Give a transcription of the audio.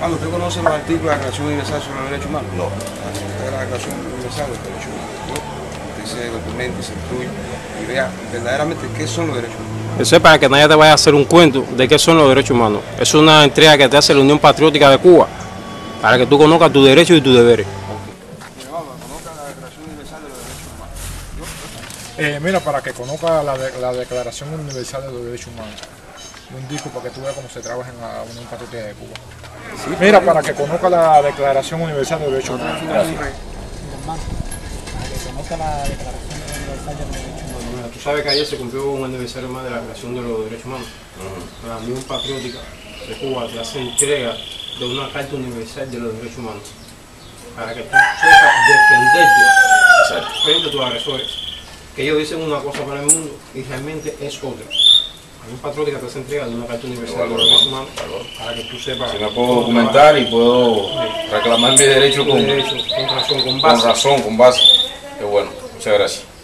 Cuando usted conoce los artículos de la Declaración Universal sobre los Derechos Humanos, No. la Declaración Universal de los Derechos Humanos, ¿no? Usted se documenta y se instruye y vea verdaderamente qué son los derechos humanos. Eso es para que nadie te vaya a hacer un cuento de qué son los derechos humanos. Es una entrega que te hace la Unión Patriótica de Cuba para que tú conozcas tus derechos y tus deberes. Mira, para que conozca la Declaración Universal de los Derechos Humanos. Un disco para que tú veas cómo se trabaja en la Unión Patriótica de Cuba. Mira, para que conozca la Declaración Universal de los Derechos Humanos. Gracias. Para que conozca la Declaración Universal de los Derechos Humanos. Tú sabes que ayer se cumplió un aniversario más de la Declaración de los Derechos Humanos. La Unión Patriótica de Cuba te hace entrega de una Carta Universal de los Derechos Humanos para que tú sepas defenderte frente a tus agresores. Que ellos dicen una cosa para el mundo y realmente es otra. La Unión Patriótica te hace entrega de una Carta Universal de los Derechos Humanos para que tú sepas. Si me puedo documentar y puedo reclamar mi derecho con razón, razón, con base. Qué bueno. Muchas gracias.